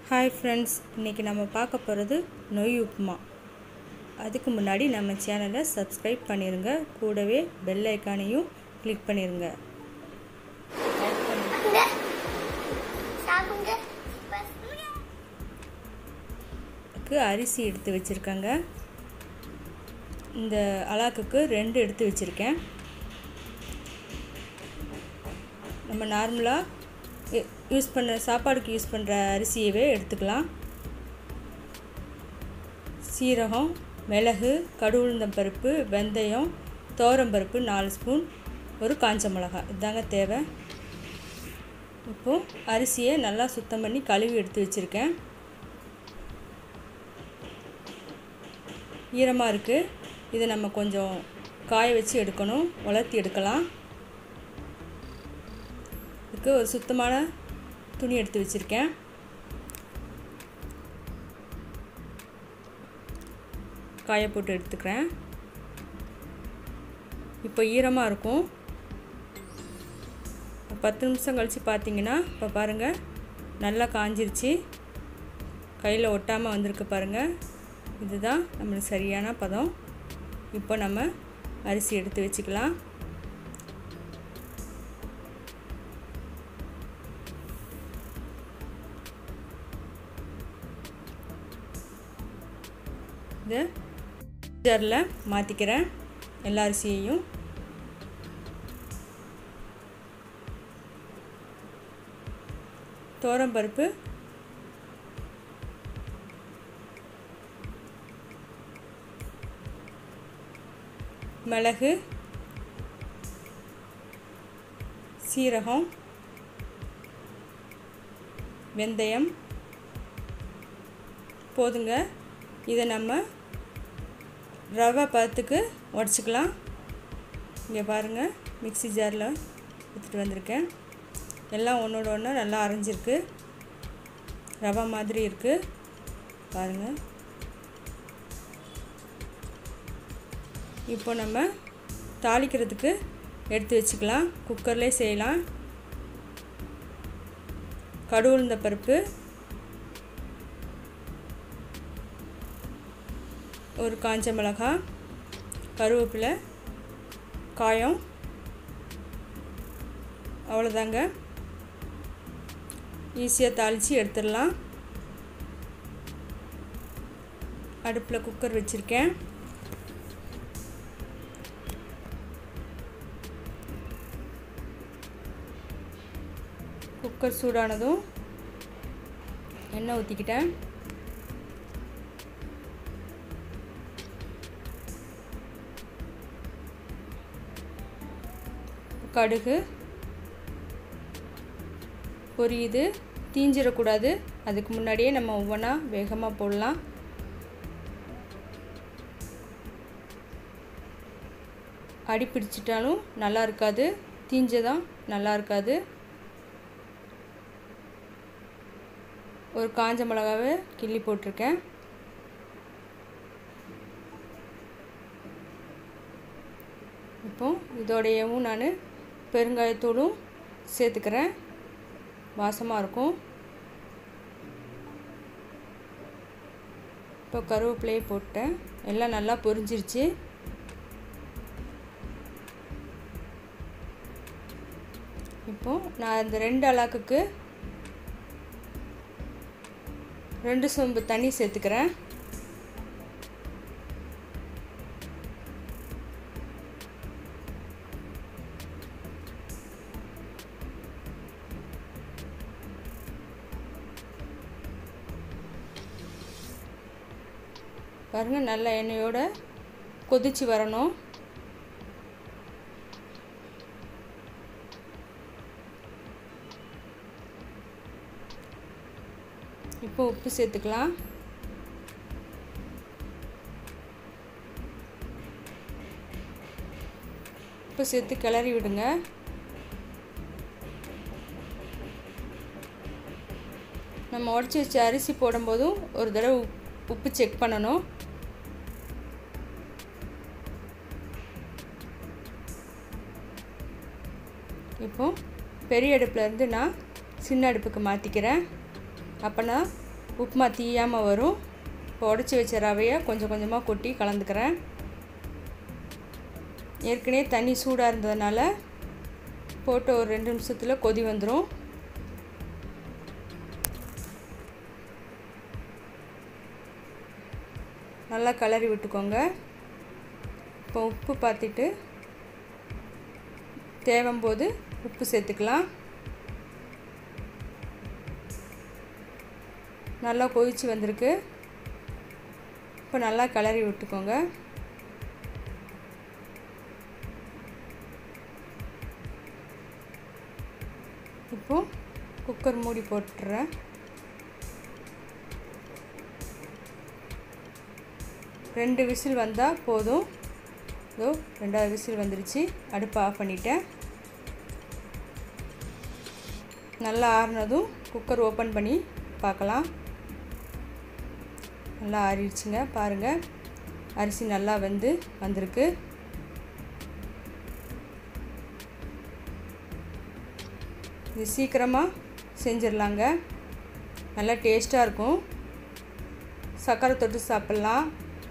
Hi friends, இன்றைக்கி நம்ம பார்க்க போகிறது நொய் உப்புமா. அதுக்கு முன்னாடி நம்ம சேனலை சப்ஸ்கிரைப் பண்ணிடுங்க, கூடவே பெல் ஐக்கானையும் கிளிக் பண்ணிடுங்க. அரிசி எடுத்து வச்சுருக்கேங்க. இந்த அலாக்குக்கு 2 எடுத்து வச்சுருக்கேன். நம்ம நார்மலாக சாப்பாடுக்கு யூஸ் பண்ணுற அரிசியவே எடுத்துக்கலாம். சீரகம், மிளகு, கடுகுளுந்தம் பருப்பு, வெந்தயம், துவரம்பருப்பு 4 ஸ்பூன், ஒரு காஞ்ச மிளகாய், இதுதாங்க தேவை. இப்போது அரிசியை நல்லா சுத்தம் பண்ணி கழுவி எடுத்து வச்சுருக்கேன். ஈரமாக இருக்குது. இதை நம்ம கொஞ்சம் காய வச்சு எடுக்கணும், உலர்த்தி எடுக்கலாம். இதுக்கு ஒரு சுத்தமான துணி எடுத்து வச்சுருக்கேன். காய போட்டு எடுத்துக்கிறேன். இப்போ ஈரமாக இருக்கும். 10 நிமிஷம் கழித்து பார்த்தீங்கன்னா, இப்போ பாருங்கள் நல்லா காஞ்சிருச்சு, கையில் ஒட்டாமல் வந்திருக்கு பாருங்கள். இதுதான் நம்மளுக்கு சரியான பதம். இப்போ நம்ம அரிசி எடுத்து வச்சுக்கலாம். இதை ஜாரில் மாற்றிக்கிறேன் எல்லா அரிசியையும். துவரம்பருப்பு, மிளகு, சீரகம், வெந்தயம் போதுங்க. இதை நம்ம ரவை பதத்துக்கு உடச்சிக்கலாம். இங்கே பாருங்கள், மிக்ஸி ஜாரில் எடுத்துகிட்டு வந்திருக்கேன். எல்லாம் ஒன்றோட ஒன்று நல்லா அரைஞ்சிருக்கு, ரவை மாதிரி இருக்குது பாருங்கள். இப்போ நம்ம தாளிக்கிறதுக்கு எடுத்து வச்சுக்கலாம். குக்கர்லேயே செய்யலாம். கடுகுளுந்த பருப்பு, ஒரு காஞ்ச மிளகாய், கருவேப்பிலை, காயம், அவ்வளோதாங்க. ஈஸியாக தாளித்து எடுத்துடலாம். அடுப்பில் குக்கர் வச்சுருக்கேன். குக்கர் சூடானதும் எண்ணெய் ஊற்றிக்கிட்டேன். கடுகு பொரியுது, தீஞ்சிடக்கூடாது. அதுக்கு முன்னாடியே நம்ம ஒவ்வொன்றா வேகமாக போடலாம். அடி பிடிச்சிட்டாலும் நல்லா இருக்காது, தீஞ்சதான் நல்லா இருக்காது. ஒரு காஞ்ச மிளகாவை கிள்ளி போட்டிருக்கேன். இப்போ இதோடையவும் நான் பெருங்காயத்தூளும் சேர்த்துக்கிறேன், வாசமாக இருக்கும். இப்போ கருவேப்பிலையை போட்டேன். எல்லாம் நல்லா பொரிஞ்சிருச்சு. இப்போது நான் இந்த 2 அலாக்குக்கு 2 சொம்பு தண்ணி சேர்த்துக்கிறேன். பாருங்கள், நல்ல எண்ணெயோட கொதிச்சு வரணும். இப்போ உப்பு சேர்த்துக்கலாம். உப்பு சேர்த்து கிளறி விடுங்க. நம்ம உடச்சி வச்ச அரிசி போடும்போதும் ஒரு தடவை உப்பு செக் பண்ணணும். இப்போது பெரிய அடுப்புலேருந்து நான் சின்ன அடுப்புக்கு மாற்றிக்கிறேன். அப்போனா உப்புமா தீயாமல் வரும். இப்போ உடச்சி வச்ச ரவையை கொஞ்சம் கொஞ்சமாக கொட்டி கலந்துக்கிறேன். ஏற்கனவே தண்ணி சூடாக இருந்ததுனால போட்டு ஒரு 2 நிமிஷத்தில் கொதி வந்துடும். நல்லா கிளறி விட்டுக்கோங்க. இப்போ உப்பு பார்த்துட்டு தேவைம்போது உப்பு சேர்த்துக்கலாம். நல்லா கொதிச்சு வந்திருக்கு. இப்போ நல்லா கிளறி விட்டுக்கோங்க. இப்போ குக்கர் மூடி போட்டுறேன். 2 விசில் வந்தால் போதும். இதோ 2வது விசில் வந்துருச்சு. அடுப்பை ஆஃப் பண்ணிட்டேன். நல்லா ஆறுனதும் குக்கர் ஓப்பன் பண்ணி பார்க்கலாம். நல்லா ஆறிடுச்சுங்க. பாருங்கள், அரிசி நல்லா வெந்து வந்திருக்கு. இது சீக்கிரமாக செஞ்சிடலாங்க. நல்லா டேஸ்ட்டாக இருக்கும். சர்க்கரை தொட்டு சாப்பிட்லாம்.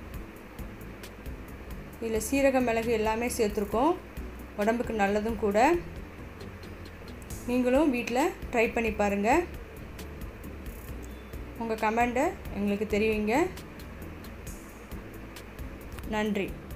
இதில் சீரக மிளகு எல்லாமே சேர்த்துருக்கோம். உடம்புக்கு நல்லதும் கூட. நீங்களும் வீட்டில் ட்ரை பண்ணி பாருங்கள். உங்கள் கமெண்ட்டை எங்களுக்கு தெரிவிங்க. நன்றி.